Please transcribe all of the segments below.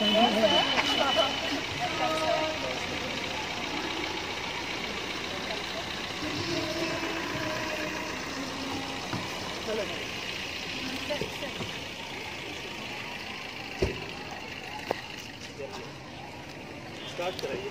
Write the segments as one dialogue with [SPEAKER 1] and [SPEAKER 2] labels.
[SPEAKER 1] Start कराइए।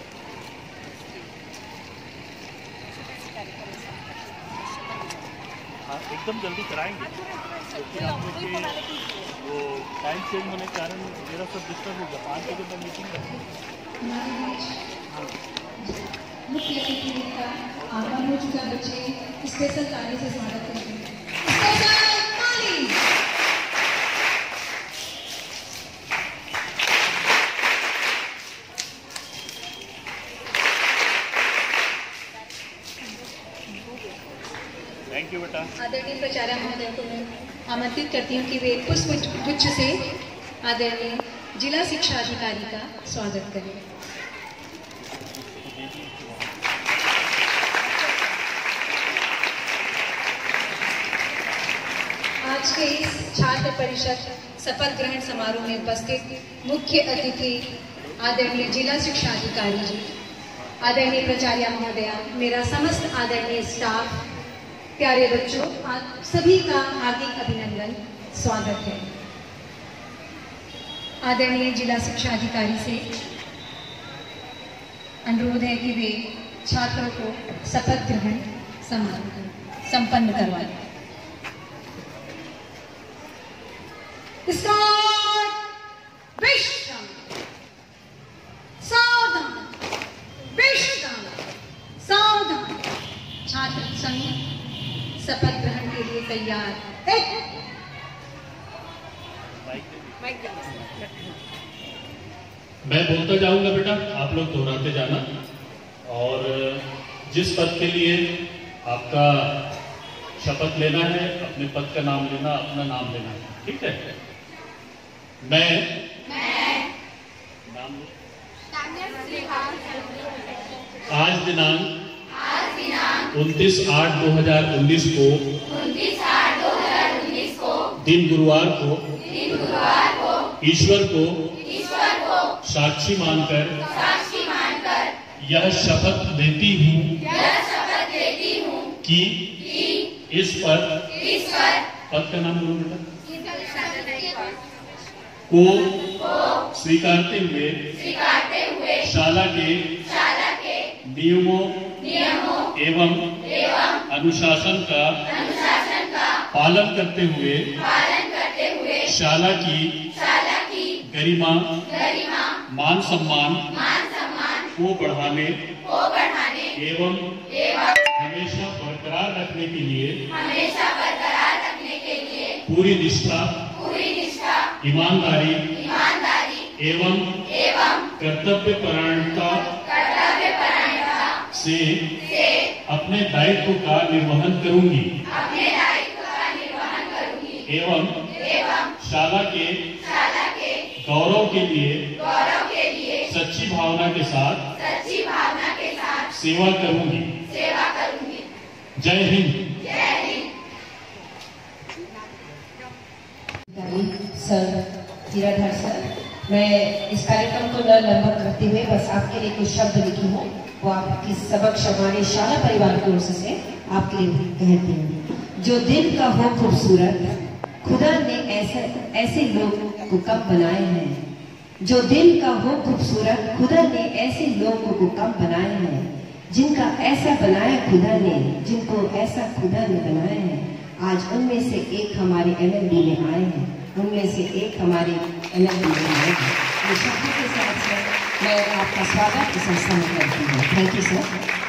[SPEAKER 1] हाँ, एकदम जल्दी कराएंगे क्योंकि आप लोग की वो टाइम चेंज होने के कारण मेरा सब डिस्टर्ब होगा। 5 बजे मैं मीटिंग रखूँगा।
[SPEAKER 2] मुख्य अतिथि का आगमन हो चुका। बच्चे स्पेशल ताली से स्वागत करते हैं। स्पेशल ताली।
[SPEAKER 1] थैंक यू बेटा।
[SPEAKER 2] आदरणीय प्राचार्य महोदय को मैं आमंत्रित करती हूँ कि वे पुष्प गुच्छ से आदरणीय जिला शिक्षा अधिकारी का स्वागत करें। आज के इस छात्र परिषद शपथ ग्रहण समारोह में उपस्थित मुख्य अतिथि आदरणीय जिला शिक्षा अधिकारी जी, आदरणीय प्राचार्य महोदया, मेरा समस्त आदरणीय स्टाफ, प्यारे बच्चों, आप सभी का हार्दिक अभिनंदन, स्वागत है। आदरणीय जिला शिक्षा अधिकारी से अनुरोध है कि वे छात्रों को शपथ ग्रहण समारोह संपन्न करवाएं। विश्राम, सावधान, विश्राम, सावधान। छात्र संघ शपथ ग्रहण के लिए तैयार।
[SPEAKER 3] मैं बोलता जाऊंगा बेटा, आप लोग दोहराते जाना। और जिस पद के लिए आपका शपथ लेना है, अपने पद का नाम लेना, अपना नाम लेना है, ठीक है? मैं नाम आज दिनांक 29/8/2019 को दिन गुरुवार को ईश्वर को साक्षी मानकर यह शपथ लेती हूँ कि इस पद का नाम लो बेटा, को स्वीकारते हुए शाला के नियमों एवं अनुशासन का पालन करते हुए शाला की गरिमा मान सम्मान को बढ़ाने एवं हमेशा बरकरार रखने के लिए पूरी निष्ठा, ईमानदारी एवं कर्तव्य परायणता से अपने दायित्व का निर्वहन करूंगी एवं शाला के गौरव के लिए सच्ची भावना के साथ सेवा करूंगी। जय हिंद।
[SPEAKER 4] सर हीराधर सर, मैं इस कार्यक्रम को न लंबा करते हुए बस आपके लिए कुछ शब्द लिखी हूँ, वो आपकी सबक हमारे शाला परिवार की ओर से आपके लिए कहती हूँ। जो दिल का हो खूबसूरत, खुदा ने ऐसे लोगों को कब बनाए हैं। जो दिल का हो खूबसूरत, खुदा ने ऐसे लोगों को कब बनाए हैं। जिनका ऐसा बनाया खुदा ने, जिनको ऐसा खुदा ने बनाया है। आज उनमें से एक हमारे एलएलबी में आए हैं, उनमें से एक हमारे एलएलबी में आए हैं। ये शब्दों के साथ मैं आपका स्वागत इस संस्था में करती हूँ। Thank you sir.